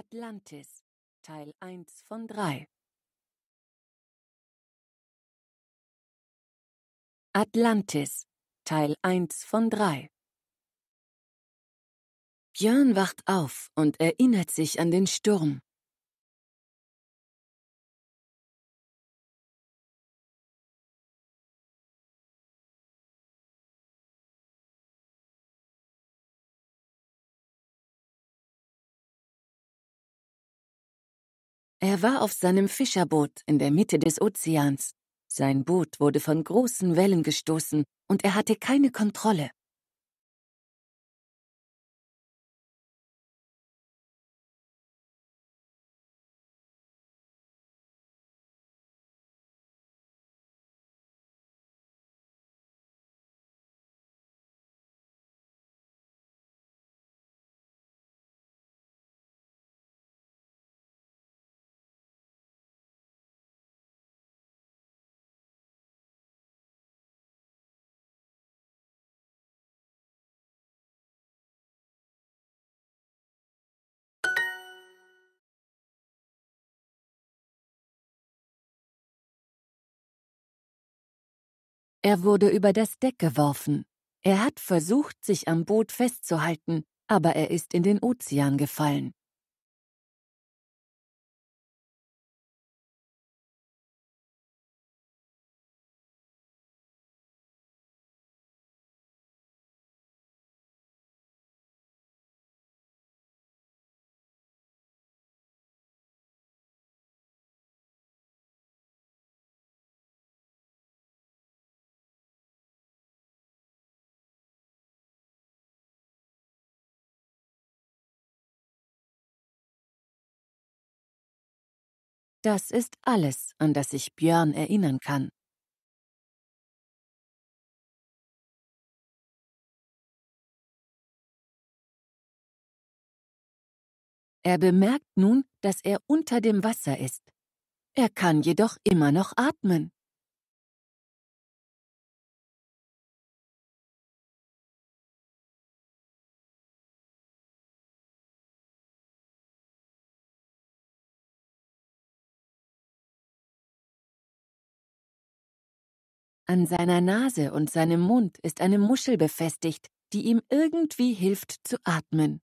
Atlantis, Teil 1 von 3. Atlantis, Teil 1 von 3. Björn wacht auf und erinnert sich an den Sturm. Er war auf seinem Fischerboot in der Mitte des Ozeans. Sein Boot wurde von großen Wellen gestoßen und er hatte keine Kontrolle. Er wurde über das Deck geworfen. Er hat versucht, sich am Boot festzuhalten, aber er ist in den Ozean gefallen. Das ist alles, an das sich Björn erinnern kann. Er bemerkt nun, dass er unter dem Wasser ist. Er kann jedoch immer noch atmen. An seiner Nase und seinem Mund ist eine Muschel befestigt, die ihm irgendwie hilft zu atmen.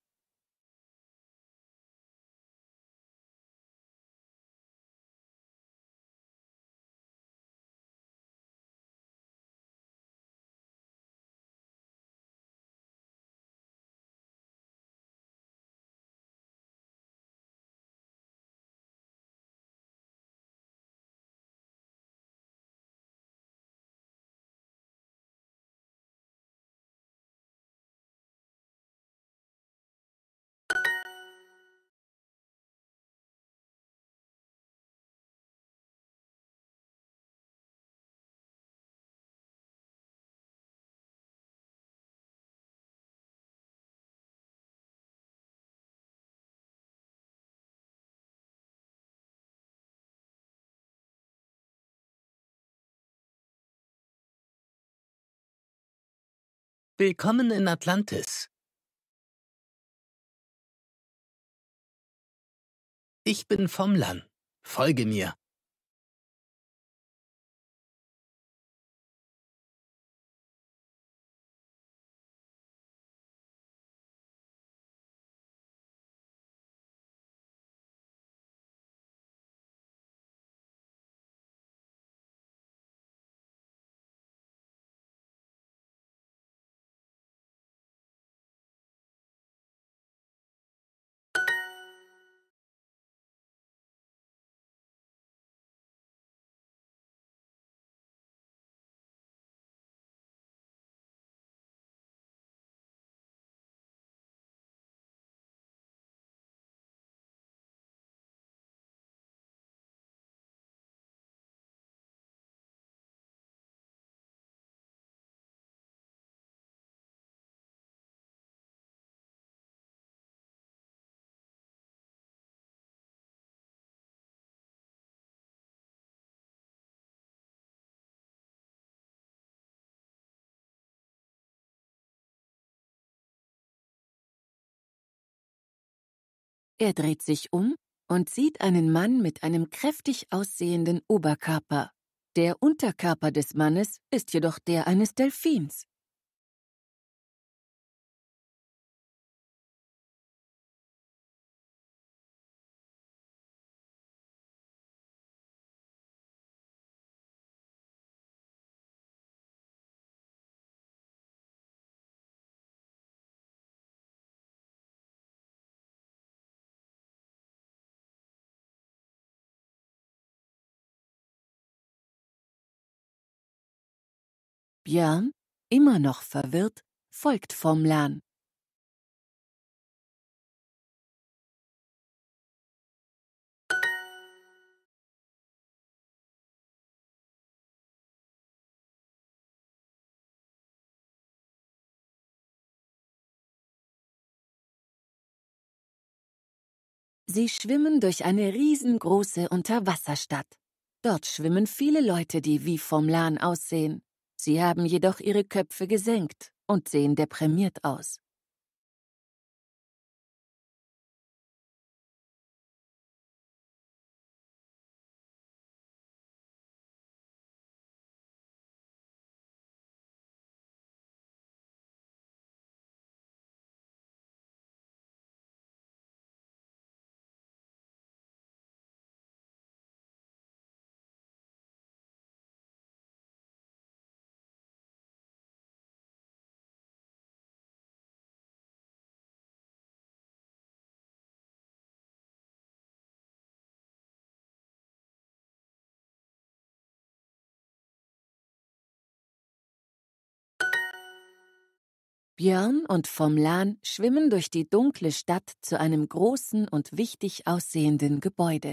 Willkommen in Atlantis. Ich bin vom Land. Folge mir. Er dreht sich um und sieht einen Mann mit einem kräftig aussehenden Oberkörper. Der Unterkörper des Mannes ist jedoch der eines Delfins. Björn, immer noch verwirrt, folgt vom Lan. Sie schwimmen durch eine riesengroße Unterwasserstadt. Dort schwimmen viele Leute, die wie vom Lan aussehen. Sie haben jedoch ihre Köpfe gesenkt und sehen deprimiert aus. Björn und vom Lan schwimmen durch die dunkle Stadt zu einem großen und wichtig aussehenden Gebäude.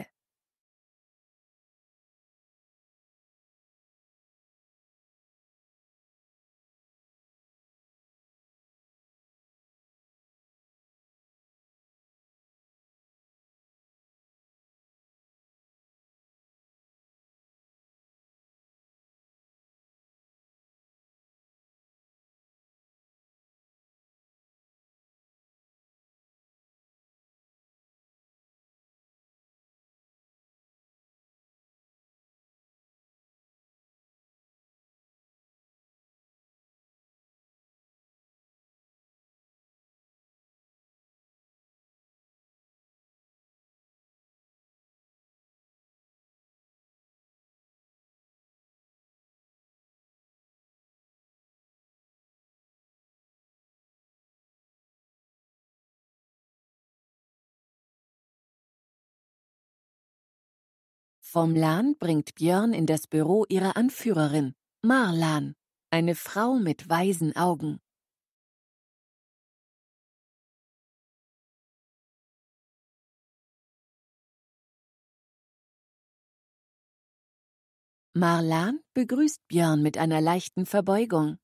Vom Lan bringt Björn in das Büro ihrer Anführerin, Marlan, eine Frau mit weisen Augen. Marlan begrüßt Björn mit einer leichten Verbeugung.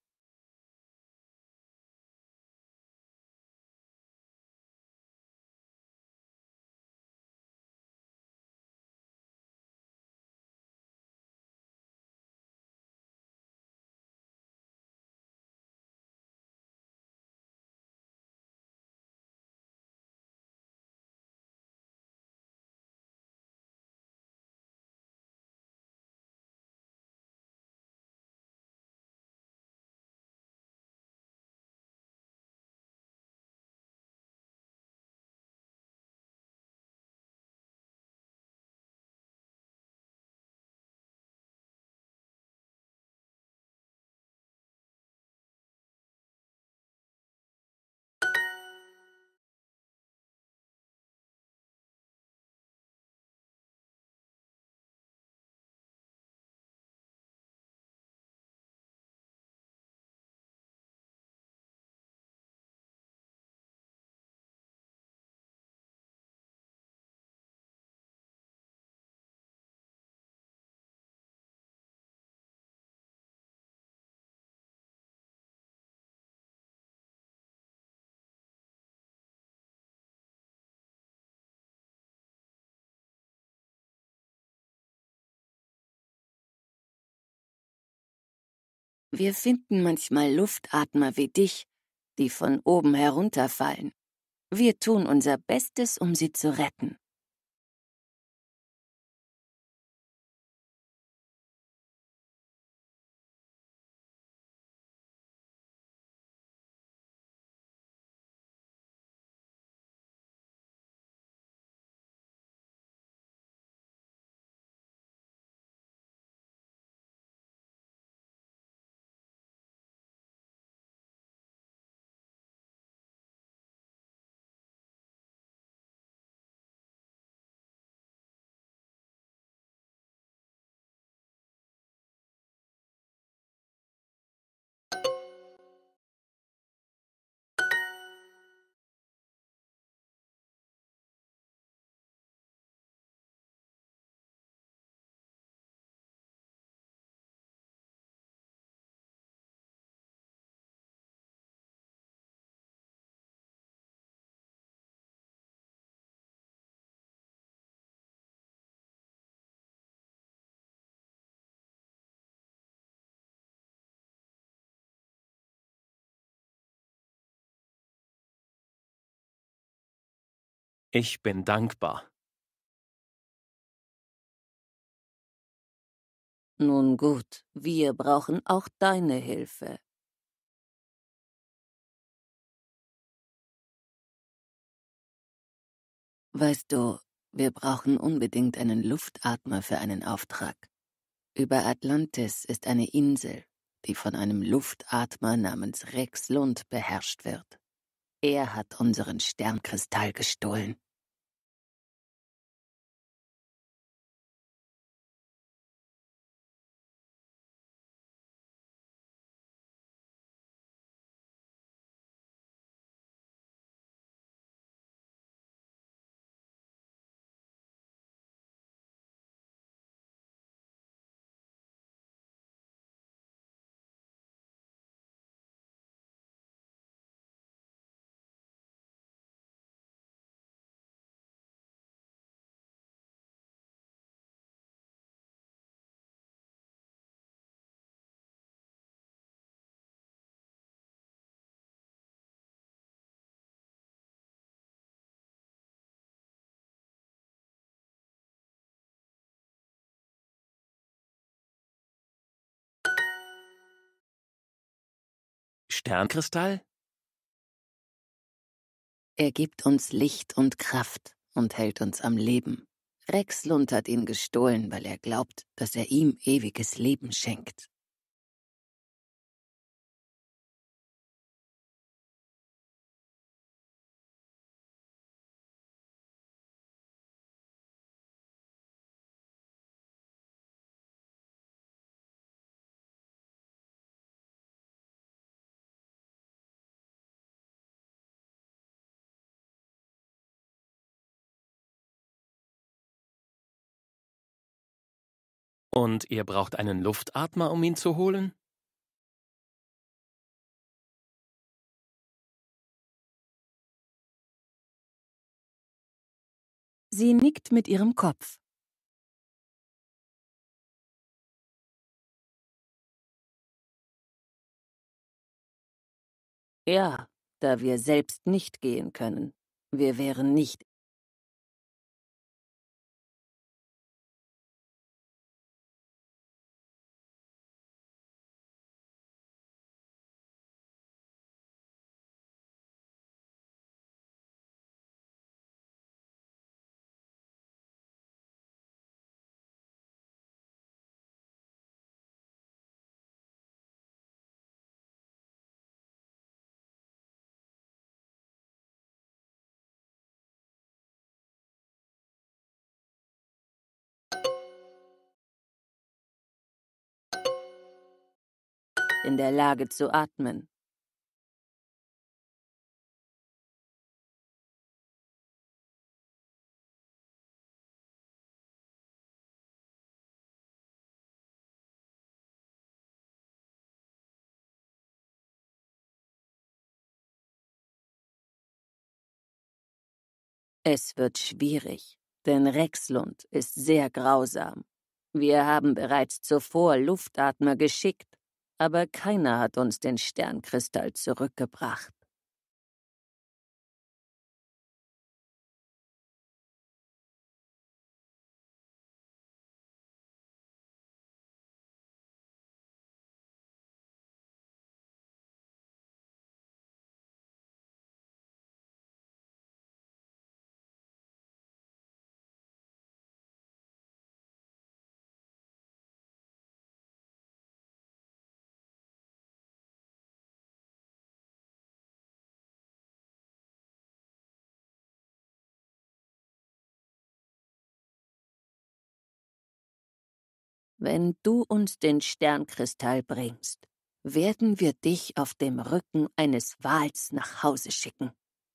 Wir finden manchmal Luftatmer wie dich, die von oben herunterfallen. Wir tun unser Bestes, um sie zu retten. Ich bin dankbar. Nun gut, wir brauchen auch deine Hilfe. Weißt du, wir brauchen unbedingt einen Luftatmer für einen Auftrag. Über Atlantis ist eine Insel, die von einem Luftatmer namens Rex Lund beherrscht wird. Er hat unseren Sternkristall gestohlen. Sternkristall? Er gibt uns Licht und Kraft und hält uns am Leben. Rex Lund hat ihn gestohlen, weil er glaubt, dass er ihm ewiges Leben schenkt. Und ihr braucht einen Luftatmer, um ihn zu holen? Sie nickt mit ihrem Kopf. Ja, da wir selbst nicht gehen können. Wir wären nicht. In der Lage zu atmen. Es wird schwierig, denn Rexlund ist sehr grausam. Wir haben bereits zuvor Luftatmer geschickt, aber keiner hat uns den Sternkristall zurückgebracht. Wenn du uns den Sternkristall bringst, werden wir dich auf dem Rücken eines Wals nach Hause schicken.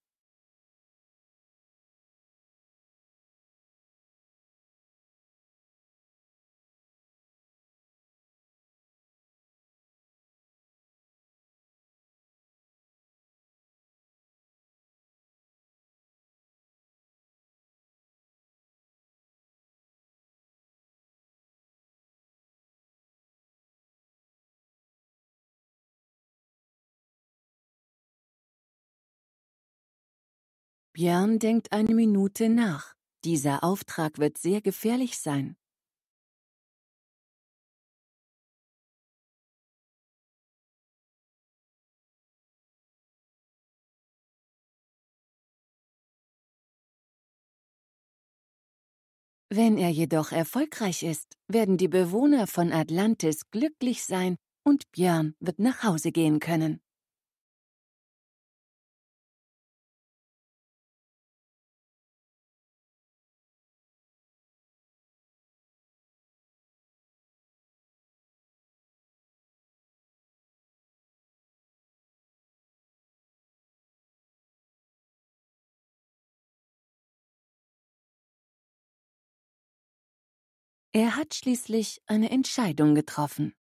Björn denkt eine Minute nach. Dieser Auftrag wird sehr gefährlich sein. Wenn er jedoch erfolgreich ist, werden die Bewohner von Atlantis glücklich sein und Björn wird nach Hause gehen können. Er hat schließlich eine Entscheidung getroffen.